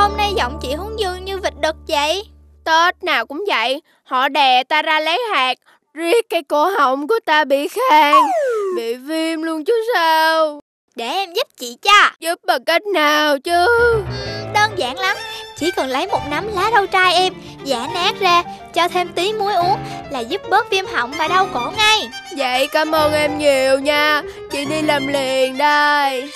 hôm nay giọng chị Hướng Dương như vịt đực vậy? Tết nào cũng vậy, họ đè ta ra lấy hạt, riết cái cổ họng của ta bị khan, bị viêm luôn chứ sao. Để em giúp chị cho. Giúp bằng cách nào chứ? Đơn giản lắm. Chỉ cần lấy một nắm lá rau trai em, giã nát ra, cho thêm tí muối uống là giúp bớt viêm họng và đau cổ ngay. Vậy cảm ơn em nhiều nha. Chị đi làm liền đây.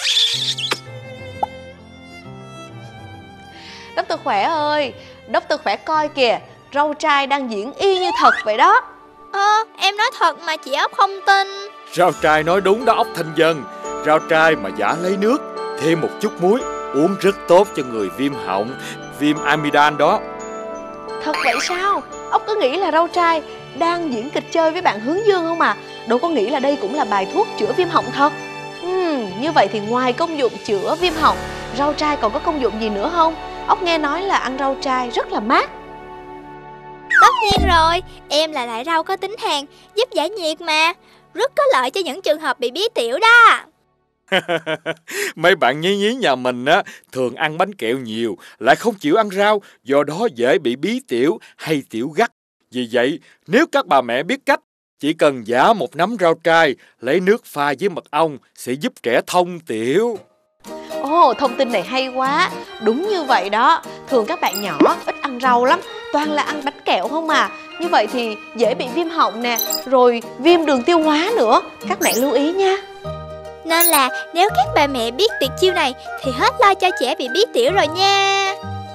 Dr. Khỏe ơi, Dr. Khỏe coi kìa, rau trai đang diễn y như thật vậy đó. Em nói thật mà chị Ốc không tin. Rau trai nói đúng đó Ốc Thanh Dân. Rau trai mà giã lấy nước, thêm một chút muối, uống rất tốt cho người viêm họng, viêm amidan đó. Thật vậy sao? Ốc cứ nghĩ là rau trai đang diễn kịch chơi với bạn Hướng Dương không à? Đâu có nghĩ là đây cũng là bài thuốc chữa viêm họng thật. Như vậy thì ngoài công dụng chữa viêm họng, rau trai còn có công dụng gì nữa không? Ốc nghe nói là ăn rau trai rất là mát. Tất nhiên rồi, em là loại rau có tính hàn, giúp giải nhiệt mà. Rất có lợi cho những trường hợp bị bí tiểu đó. Mấy bạn nhí nhí nhà mình á thường ăn bánh kẹo nhiều, lại không chịu ăn rau, do đó dễ bị bí tiểu hay tiểu gắt. Vì vậy, nếu các bà mẹ biết cách, chỉ cần giã một nắm rau trai, lấy nước pha với mật ong sẽ giúp trẻ thông tiểu. Ồ, thông tin này hay quá. Đúng như vậy đó. Thường các bạn nhỏ ít ăn rau lắm, toàn là ăn bánh kẹo không à. Như vậy thì dễ bị viêm họng nè, rồi viêm đường tiêu hóa nữa. Các mẹ lưu ý nha. Nên là nếu các bà mẹ biết tuyệt chiêu này thì hết lo cho trẻ bị bí tiểu rồi nha.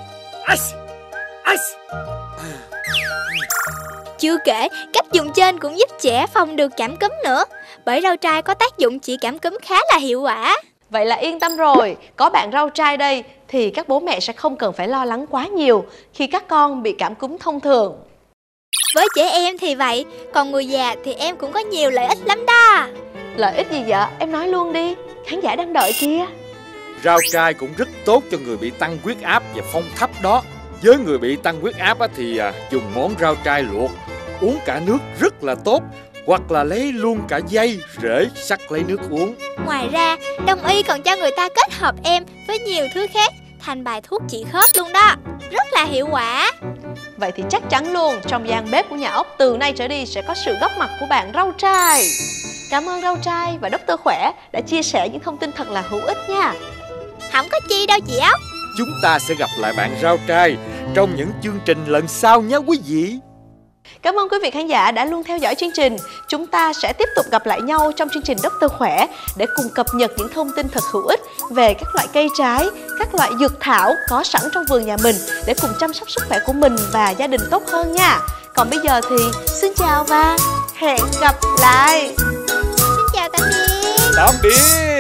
Chưa kể, cách dùng trên cũng giúp trẻ phòng được cảm cúm nữa. Bởi rau trai có tác dụng trị cảm cúm khá là hiệu quả. Vậy là yên tâm rồi, có bạn rau trai đây thì các bố mẹ sẽ không cần phải lo lắng quá nhiều khi các con bị cảm cúm thông thường. Với trẻ em thì vậy, còn người già thì em cũng có nhiều lợi ích lắm đó. Lợi ích gì vậy? Em nói luôn đi, khán giả đang đợi kia. Rau trai cũng rất tốt cho người bị tăng huyết áp và phong thấp đó. Với người bị tăng huyết áp thì dùng món rau trai luộc, uống cả nước rất là tốt. Hoặc là lấy luôn cả dây, rễ, sắc lấy nước uống. Ngoài ra, Đông y còn cho người ta kết hợp em với nhiều thứ khác thành bài thuốc trị khớp luôn đó. Rất là hiệu quả. Vậy thì chắc chắn luôn, trong gian bếp của nhà Ốc từ nay trở đi sẽ có sự góp mặt của bạn rau trai. Cảm ơn rau trai và Dr. Khỏe đã chia sẻ những thông tin thật là hữu ích nha. Không có chi đâu chị Ốc. Chúng ta sẽ gặp lại bạn rau trai trong những chương trình lần sau nhé quý vị. Cảm ơn quý vị khán giả đã luôn theo dõi chương trình. Chúng ta sẽ tiếp tục gặp lại nhau trong chương trình Dr. Khỏe để cùng cập nhật những thông tin thật hữu ích về các loại cây trái, các loại dược thảo có sẵn trong vườn nhà mình để cùng chăm sóc sức khỏe của mình và gia đình tốt hơn nha. Còn bây giờ thì xin chào và hẹn gặp lại. Xin chào tạm biệt. Tạm biệt.